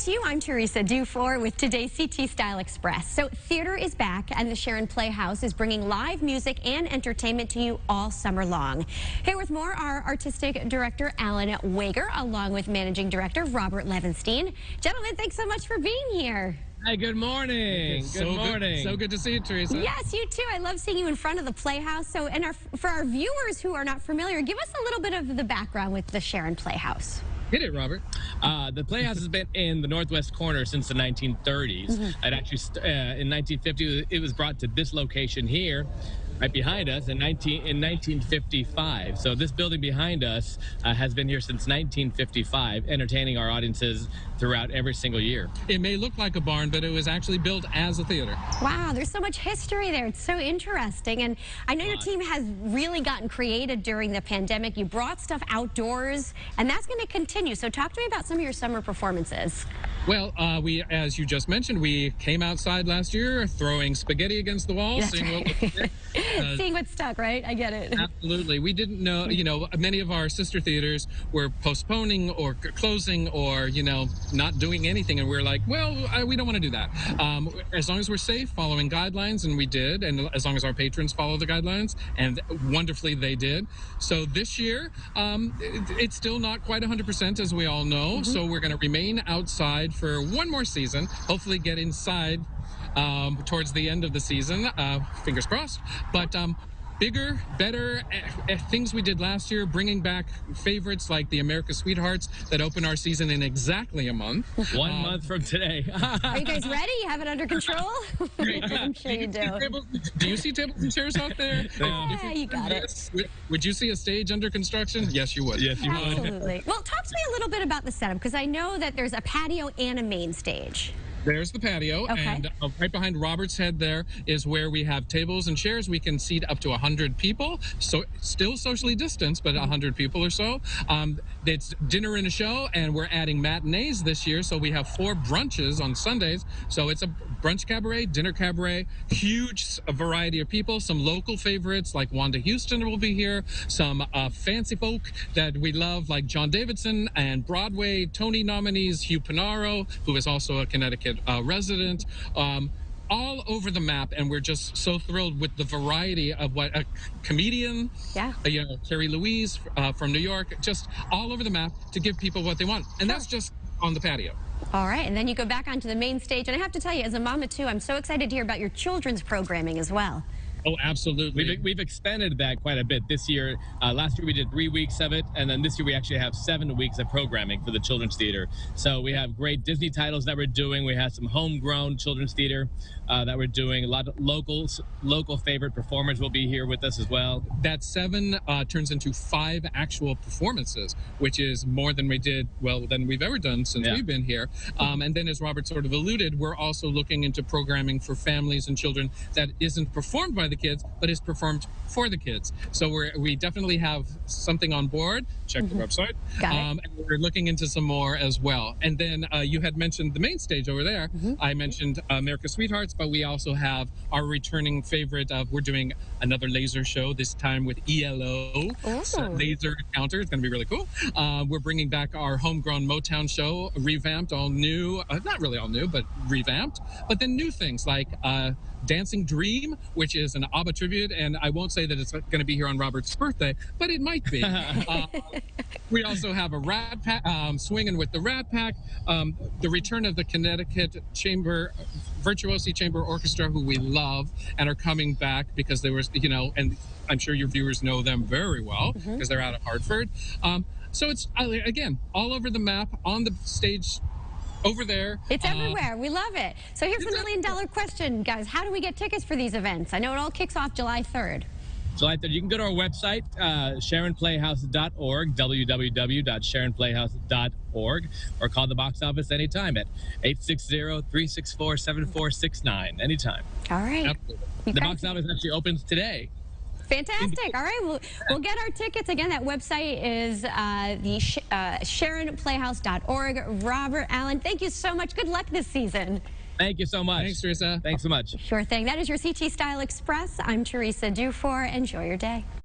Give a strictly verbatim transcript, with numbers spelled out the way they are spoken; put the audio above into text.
to you. I'm Teresa Dufour with today's C T Style Express. So theater is back, and the Sharon Playhouse is bringing live music and entertainment to you all summer long. Here with more are artistic director Alan Wager, along with managing director Robert Levenstein. Gentlemen, thanks so much for being here. Hi, good morning. Good so morning. Good, so good to see you, Teresa. Yes, you too. I love seeing you in front of the Playhouse. So, and our, for our viewers who are not familiar, give us a little bit of the background with the Sharon Playhouse. Hit it, Robert. Uh, the Playhouse has been in the Northwest Corner since the nineteen thirties. Mm-hmm. It actually, uh, in nineteen fifty, it was brought to this location here, right behind us, in nineteen in nineteen fifty-five. So this building behind us uh, has been here since nineteen fifty-five, entertaining our audiences throughout every single year. It may look like a barn, but it was actually built as a theater. Wow, there's so much history there. It's so interesting. And I know your team has really gotten creative during the pandemic. You brought stuff outdoors, and that's going to continue. So talk to me about some of your summer performances. Well, uh, we, as you just mentioned, we came outside last year throwing spaghetti against the wall, That's seeing right. what was uh, seeing what's stuck, right? I get it. Absolutely. We didn't know, you know, many of our sister theaters were postponing or closing or, you know, not doing anything. And we we're like, well, I, we don't want to do that. Um, as long as we're safe, following guidelines, and we did, and as long as our patrons follow the guidelines, and wonderfully they did. So this year, um, it, it's still not quite one hundred percent, as we all know. Mm-hmm. So we're going to remain outside for one more season, hopefully get inside um, towards the end of the season, uh, fingers crossed. But um, bigger, better uh, uh, things we did last year, bringing back favorites like the America's Sweethearts that open our season in exactly a month. One um, month from today. Are you guys ready? You have it under control? I'm sure you do. Tables, do you see tables and chairs out there? Yeah, you got it. Would, would you see a stage under construction? Yes, you would. Yes, you would. Absolutely. Well, talk to me a little bit about the setup, because I know that there's a patio and a main stage. There's the patio, okay. and uh, right behind Robert's head there is where we have tables and chairs. We can seat up to one hundred people, so still socially distanced, but one hundred people or so. Um, it's dinner and a show, and we're adding matinees this year, so we have four brunches on Sundays. So it's a brunch cabaret, dinner cabaret, huge variety of people, some local favorites like Wanda Houston will be here, some uh, fancy folk that we love like John Davidson, and Broadway Tony nominees Hugh Panaro, who is also a Connecticut Uh, resident, um, all over the map, and we're just so thrilled with the variety of what a comedian, yeah, uh, you know, Carrie Louise uh, from New York, just all over the map to give people what they want, and that's just on the patio. All right, and then you go back onto the main stage, and I have to tell you, as a mama too, I'm so excited to hear about your children's programming as well. Oh, absolutely. We've, we've expanded that quite a bit this year. Uh, last year we did three weeks of it, and then this year we actually have seven weeks of programming for the Children's Theater. So we have great Disney titles that we're doing. We have some homegrown Children's Theater uh, that we're doing. A lot of locals, local favorite performers will be here with us as well. That seven uh, turns into five actual performances, which is more than we did, well, than we've ever done since yeah. we've been here. Um, and then, as Robert sort of alluded, we're also looking into programming for families and children that isn't performed by the kids, but is performed for the kids. So we're, we definitely have something on board. Check mm-hmm. the website. Got it. Um, and we're looking into some more as well. And then uh, you had mentioned the main stage over there. Mm-hmm. I mentioned uh, America's Sweethearts, but we also have our returning favorite of, we're doing another laser show, this time with E L O. Oh. So laser Encounter. It's going to be really cool. Uh, we're bringing back our homegrown Motown show, revamped, all new. Uh, not really all new, but revamped. But then new things like uh, Dancing Dream, which is an ABBA tribute, and I won't say that it's going to be here on Robert's birthday, but it might be. uh, we also have a Rat Pack, um, swinging with the Rat Pack, um, the return of the Connecticut Chamber, Virtuosi Chamber Orchestra, who we love and are coming back because they were, you know, and I'm sure your viewers know them very well because mm-hmm. they're out of Hartford. Um, so it's, again, all over the map, on the stage, over there. It's uh, everywhere. We love it. So here's the million dollar question, guys. How do we get tickets for these events? I know it all kicks off July third. July third. You can go to our website, uh, sharon playhouse dot org, w w w dot sharon playhouse dot org, or call the box office anytime at eight six zero, three six four, seven four six nine. Anytime. All right. Absolutely. The box office actually opens today. Fantastic. All right. We'll, we'll get our tickets. Again, that website is uh, the sh uh, sharon playhouse dot org. Robert, Alan, thank you so much. Good luck this season. Thank you so much. Thanks, Teresa. Thanks so much. Sure thing. That is your C T Style Express. I'm Teresa Dufour. Enjoy your day.